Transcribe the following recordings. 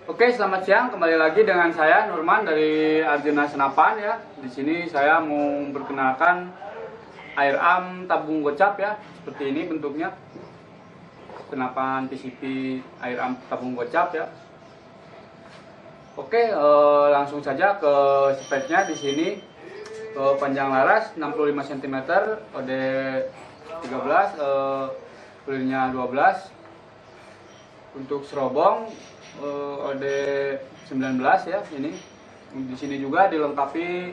Oke, selamat siang. Kembali lagi dengan saya Nurman dari Arjuna Senapan ya. Di sini saya mau perkenalkan air am tabung gocap ya. Seperti ini bentuknya. Senapan PCP air am tabung gocap ya. Oke, langsung saja ke speknya. Di sini panjang laras 65 cm, OD 13, pelirnya 12. Untuk serobong OD 19 ya ini. Di sini juga dilengkapi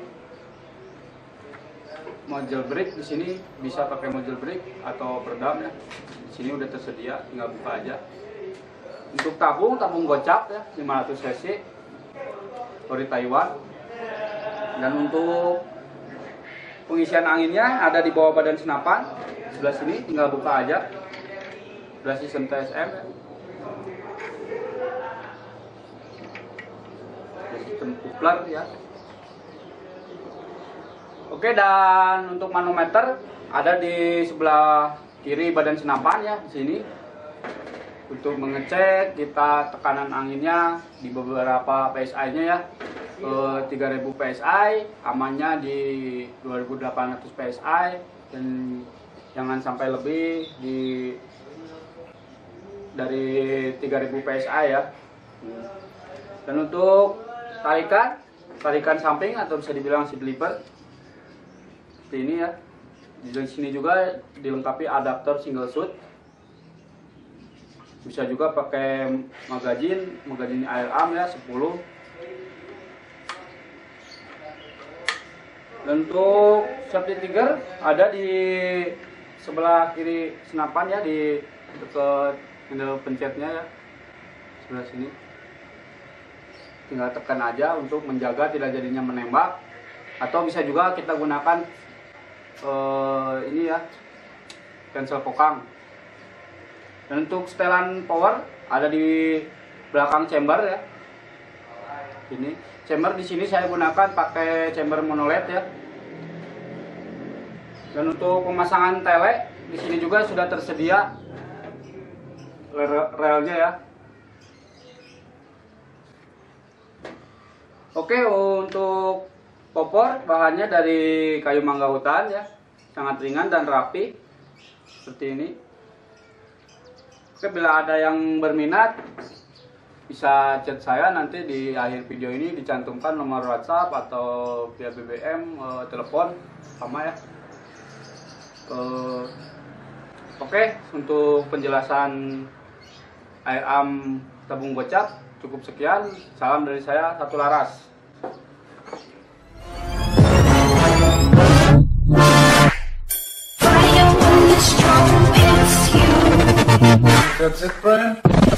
module brick. Di sini bisa pakai module brick atau peredam ya. Di sini udah tersedia, tinggal buka aja. Untuk tabung gocap ya 500 cc ori Taiwan. Dan untuk pengisian anginnya ada di bawah badan senapan sebelah sini, tinggal buka aja. Sebelah sistem TSM ya. Sistem coupler ya. Oke, dan untuk manometer ada di sebelah kiri badan senapan ya, di sini. Untuk mengecek kita tekanan anginnya di beberapa PSI-nya ya. 3000 PSI, amannya di 2800 PSI, dan jangan sampai lebih dari 3000 PSI ya. Dan untuk tarikan samping atau bisa dibilang seat lever seperti ini ya. Di sini juga dilengkapi adapter single shoot. Bisa juga pakai magazin air am ya 10. Dan untuk safety trigger ada di sebelah kiri senapan ya, di dekat handle pencetnya ya, sebelah sini. Tinggal tekan aja untuk menjaga tidak jadinya menembak. Atau bisa juga kita gunakan ini ya, cancel kokang. Dan untuk setelan power ada di belakang chamber ya. Ini chamber di sini saya gunakan pakai chamber monoled ya. Dan untuk pemasangan tele di sini juga sudah tersedia relnya ya. Oke, untuk popor bahannya dari kayu mangga hutan ya, sangat ringan dan rapi seperti ini. Oke, bila ada yang berminat bisa chat saya, nanti di akhir video ini dicantumkan nomor WhatsApp atau via BBM, telepon sama ya. Oke, untuk penjelasan air am tabung gocap cukup sekian. Salam dari saya, satu laras. That's it, Brian?